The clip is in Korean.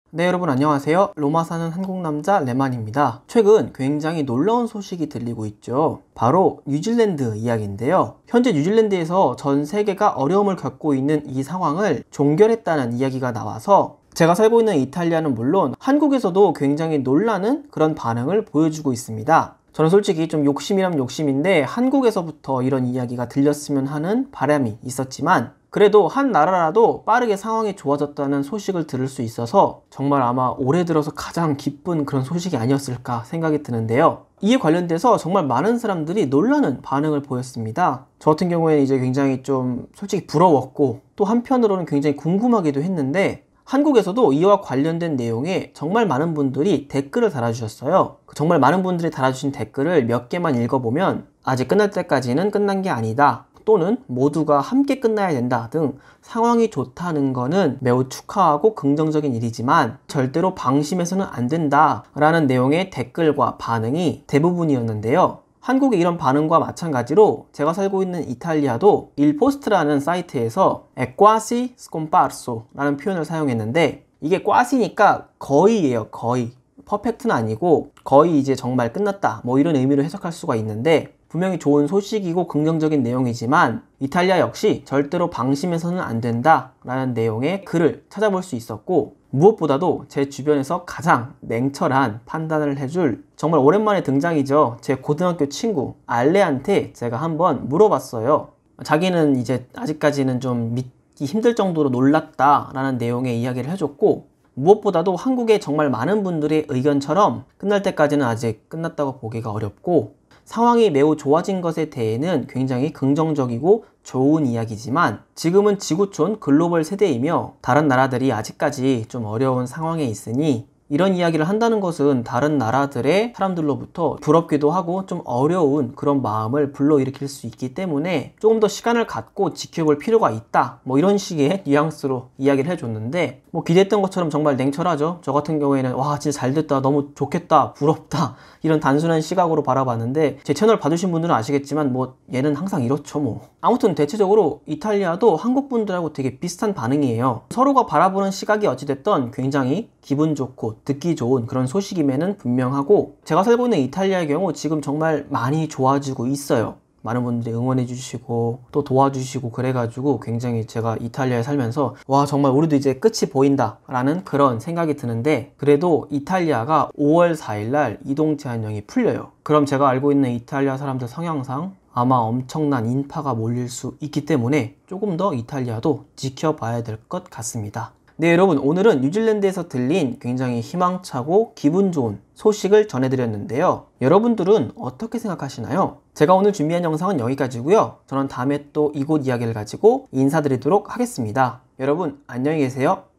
네, 여러분 안녕하세요. 로마 사는 한국 남자 레만입니다. 최근 굉장히 놀라운 소식이 들리고 있죠. 바로 뉴질랜드 이야기인데요. 현재 뉴질랜드에서 전 세계가 어려움을 겪고 있는 이 상황을 종결했다는 이야기가 나와서 제가 살고 있는 이탈리아는 물론 한국에서도 굉장히 놀라는 그런 반응을 보여주고 있습니다. 저는 솔직히 좀 욕심이라면 욕심인데 한국에서부터 이런 이야기가 들렸으면 하는 바람이 있었지만 그래도 한 나라라도 빠르게 상황이 좋아졌다는 소식을 들을 수 있어서 정말 아마 올해 들어서 가장 기쁜 그런 소식이 아니었을까 생각이 드는데요. 이에 관련돼서 정말 많은 사람들이 놀라는 반응을 보였습니다. 저 같은 경우에는 이제 굉장히 좀 솔직히 부러웠고 또 한편으로는 굉장히 궁금하기도 했는데 한국에서도 이와 관련된 내용에 정말 많은 분들이 댓글을 달아주셨어요. 정말 많은 분들이 달아주신 댓글을 몇 개만 읽어보면 아직 끝날 때까지는 끝난 게 아니다. 또는 모두가 함께 끝나야 된다 등 상황이 좋다는 거는 매우 축하하고 긍정적인 일이지만 절대로 방심해서는 안 된다 라는 내용의 댓글과 반응이 대부분이었는데요. 한국의 이런 반응과 마찬가지로 제가 살고 있는 이탈리아도 일포스트라는 사이트에서 è quasi scomparso 라는 표현을 사용했는데 이게 quasi니까 거의예요. 거의. 퍼펙트는 아니고 거의 이제 정말 끝났다 뭐 이런 의미로 해석할 수가 있는데 분명히 좋은 소식이고 긍정적인 내용이지만 이탈리아 역시 절대로 방심해서는 안 된다 라는 내용의 글을 찾아볼 수 있었고 무엇보다도 제 주변에서 가장 냉철한 판단을 해줄 정말 오랜만에 등장이죠. 제 고등학교 친구 알레한테 제가 한번 물어봤어요. 자기는 이제 아직까지는 좀 믿기 힘들 정도로 놀랐다 라는 내용의 이야기를 해줬고 무엇보다도 한국의 정말 많은 분들의 의견처럼 끝날 때까지는 아직 끝났다고 보기가 어렵고 상황이 매우 좋아진 것에 대해는 굉장히 긍정적이고 좋은 이야기지만 지금은 지구촌 글로벌 세대이며 다른 나라들이 아직까지 좀 어려운 상황에 있으니 이런 이야기를 한다는 것은 다른 나라들의 사람들로부터 부럽기도 하고 좀 어려운 그런 마음을 불러일으킬 수 있기 때문에 조금 더 시간을 갖고 지켜볼 필요가 있다 뭐 이런 식의 뉘앙스로 이야기를 해줬는데 뭐 기대했던 것처럼 정말 냉철하죠. 저 같은 경우에는 와 진짜 잘됐다 너무 좋겠다 부럽다 이런 단순한 시각으로 바라봤는데 제 채널 봐주신 분들은 아시겠지만 뭐 얘는 항상 이렇죠 뭐. 아무튼 대체적으로 이탈리아도 한국 분들하고 되게 비슷한 반응이에요. 서로가 바라보는 시각이 어찌됐던 굉장히 기분 좋고 듣기 좋은 그런 소식임에는 분명하고 제가 살고 있는 이탈리아의 경우 지금 정말 많이 좋아지고 있어요. 많은 분들이 응원해 주시고 또 도와주시고 그래가지고 굉장히 제가 이탈리아에 살면서 와 정말 우리도 이제 끝이 보인다 라는 그런 생각이 드는데 그래도 이탈리아가 5월 4일날 이동 제한령이 풀려요. 그럼 제가 알고 있는 이탈리아 사람들 성향상 아마 엄청난 인파가 몰릴 수 있기 때문에 조금 더 이탈리아도 지켜봐야 될 것 같습니다. 네, 여러분 오늘은 뉴질랜드에서 들린 굉장히 희망차고 기분 좋은 소식을 전해드렸는데요. 여러분들은 어떻게 생각하시나요? 제가 오늘 준비한 영상은 여기까지고요. 저는 다음에 또 이곳 이야기를 가지고 인사드리도록 하겠습니다. 여러분 안녕히 계세요.